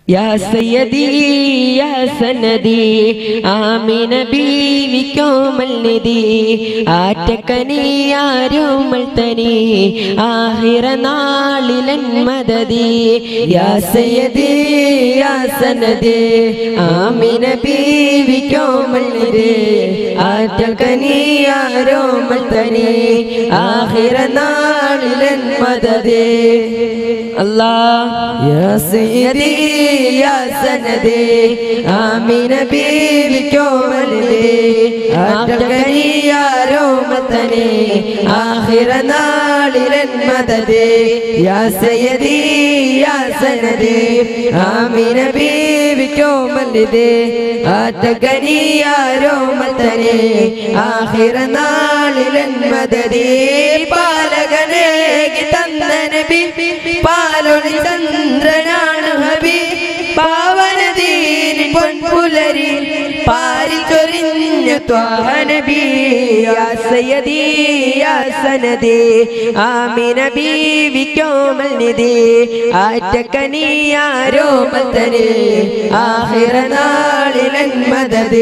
യാ സയ്യദി യാ സനദി ആമിന ബീവി കോമൽ നിധി ആറ്റക്കനിയാരോമൽ തനി ആഹിറ നാളിലൻ മദദി യാ സയ്യദി യാ സനദി ആമിന ബീവി കോമൽ നിധി ആറ്റക്കനിയാരോമൽ തനി ആഹിറ നാളിലൻ മദദി അല്ലാഹ് യാ സയ്യദി യാ സനദി ആമിന ബീവി കോമൽ നിധി ആറ്റക്കനിയാരോമൽ തനി ആഖിറ നാളിലൻ മദദി യാ സയ്യദി യാ സനദി ആമിന ബീവി കോമൽ നിധി ആറ്റക്കനിയാരോമൽ തനി ആഖിറ നാളിലൻ മദദി പാലകനെ തന്ന നബി പാലൊളി ചന്ദ്രനാണ് ഹബീബ് പാവനദീനി പൊൻപുലരി പാരിച്ചൊരിഞ്ഞ ത്വാഹ നബി യാ സയ്യദി യാ സനദി ആമിന ബീവി കോമൽ നിധി ആറ്റക്കനിയാരോമൽ തനി ആഖിറ നാളിലൻ മദദി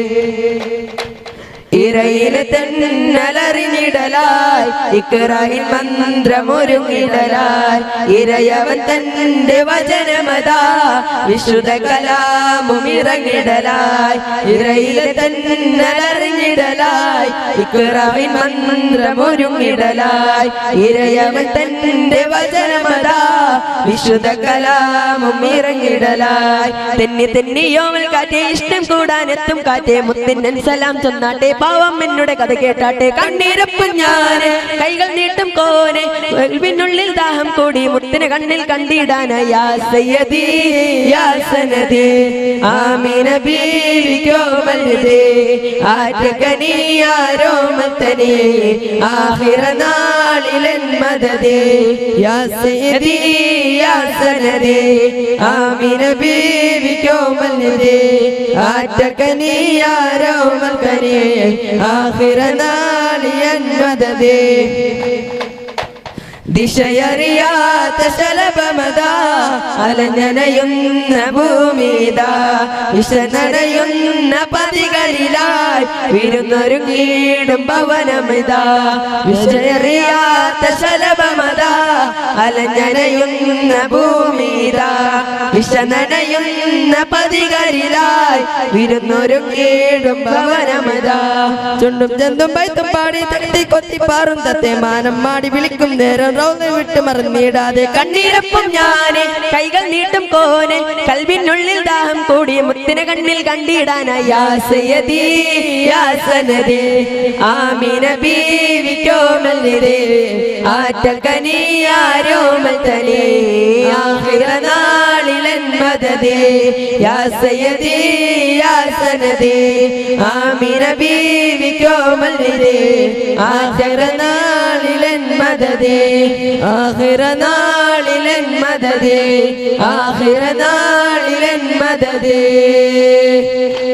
ഇരയിലെ തെന്നലറിഞ്ഞിടലായി ഇക്റാഹിൻ മന്ത്രമൊരുങ്ങിടലായി ഇരയവൻ തന്റെ വചനമതാ വിശുദ്ധ കലാമും ഇറങ്ങിടലായി ഇരയിലെ തെന്നലറിഞ്ഞിടലായി ഇക്റാഹിൻ മന്ത്രമൊരുങ്ങിടലായി ഇരയവൻ തന്റെ വചനമതാ വിശുദ്ധ കലാമും ഇറങ്ങിടലായി തെന്നി തെന്നിയോമൽ കാറ്റേ ഇഷ്ടം കൂടാനെത്തും കാറ്റേ മുത്തിന്നൻ സലാം ചൊന്നാട്ടെ പാവം എന്നുടെ കഥ കേട്ടാട്ടെ കണ്ണീരപ്പും ഞാന് കൈകൾ നീട്ടും കോനെ കൽവിനുള്ളിൽ ദാഹം കൂടി മുത്തിന് കണ്ണിൽ കണ്ടിടാന യാ സയ്യദി യാ സനദി ആമിന ബീവി കോമൽ നിധി ആറ്റക്കനിയാരോമൽ തനി ആഖിറ നാളിലൻ മദദി യാ സയ്യദി യാ സനദി ആമിന ബീവി കോമൽ നിധി ആറ്റക്കനിയാരോമൽ തനി ആഖിറ നാളിലൻ മദദി ദിശയറിയാത്ത ശലഭമതാ അലഞ്ഞനയുന്ന ഭൂമിതാ വിഷനടയുന്ന പതികളിലായി വിരുന്നൊരുങ്ങിടും ഭവനമിതാ വിഷയറിയാത്ത ശലഭമതാ അലഞ്ഞനയുന്ന ഭൂമിതാ വിഷനടയുന്ന പതികളിലായി വിരുന്നൊരുങ്ങിടും ഭവനമിതാ ചുണ്ടും ചെന്തും പൈത്തും പാടി തട്ടി കൊത്തിപ്പാറും തത്തെ മാനം മാടി വിളിക്കും നേരം വിട്ട് മറന്നിടാതെ കണ്ണീരപ്പം ഞാന് കൈകൾ നീട്ടും കോന് കൽവിനുള്ളിൽ ദാഹം കൂടി മുത്തിന് കണ്ണിൽ കണ്ടിടാനായി യാ സയ്യദി യാ സനദി ആമിന ബീവി കോമൽ നിധി ആറ്റക്കനിയാരോമൽ തനി ആഖിറ നാളിലൻ മദദി യാ സയ്യദി യാ സനദി ആമിന ബീവി കോമൽ നിധി ആഖിറ നാളിലൻ മദദി ആഖിറ നാളിലൻ മദദി ആഖിറ നാളിലൻ മദദി